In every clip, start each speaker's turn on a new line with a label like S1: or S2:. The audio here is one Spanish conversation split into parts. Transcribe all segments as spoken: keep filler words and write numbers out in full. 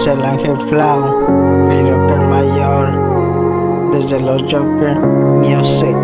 S1: es el Ángel Flow, video que el mayor, desde los Joker Music.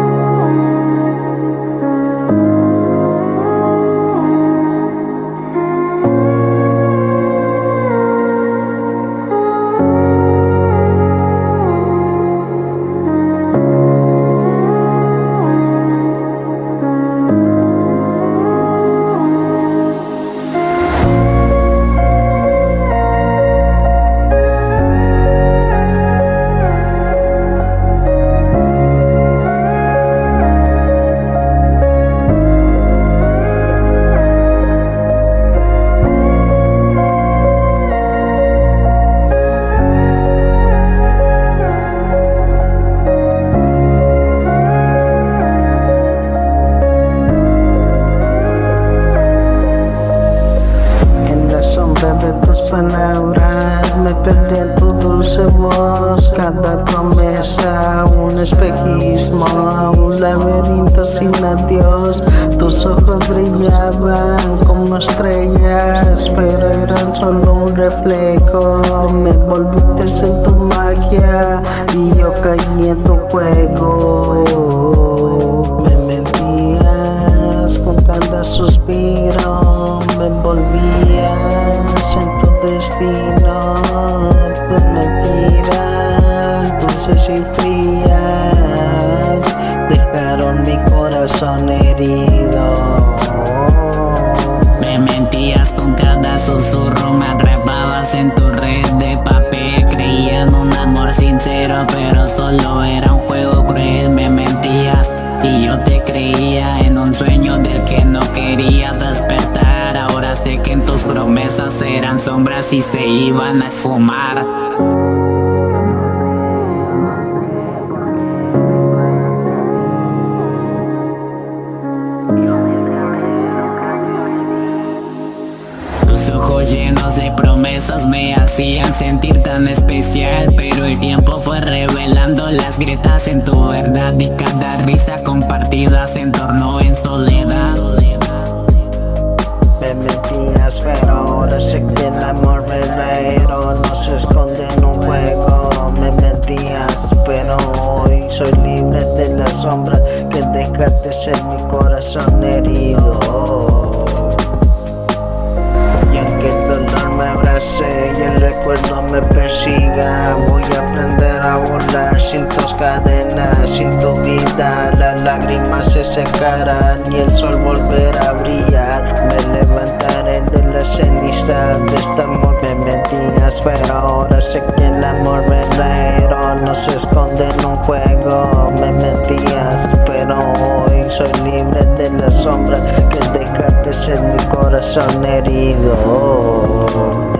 S1: De tus palabras me perdí en tu dulce voz. Cada promesa un espejismo, un laberinto sin adiós. Tus ojos brillaban como estrellas, pero eran solo un reflejo. Me volviste en tu magia y yo caí en tu juego. Me mentías con cada suspiro, me envolvías en tu destino. Tus mentiras dulces y frías dejaron mi corazón herido.
S2: Me mentías con cada susurro, me atrapabas en tu red de papel. Creía en un amor sincero, pero solo era un juego cruel. Me mentías y yo te creía en un sueño del que no quería despertar. Ahora sé que en tus promesas eran sombras y se iban a esfumar. Tus ojos llenos de promesas me hacían sentir tan especial, pero el tiempo fue revelando las grietas en tu verdad y cada risa compartida se entornó en soledad.
S1: Me mentías, pero ahora sé que el amor verdadero no se esconde en un juego. Me mentías, pero hoy soy libre de la sombra que dejaste en mi corazón herido. Y aunque el dolor me abrace y el recuerdo me persiga, voy a aprender a volar sin tus cadenas, sin tu vida. Las lágrimas se secarán y el sol volverá a brillar. Me levantaré de las cenizas de este amor. Me mentías, pero ahora sé que el amor verdadero no se esconde en un juego. Me mentías, pero hoy soy libre de la sombra que dejaste en mi corazón herido.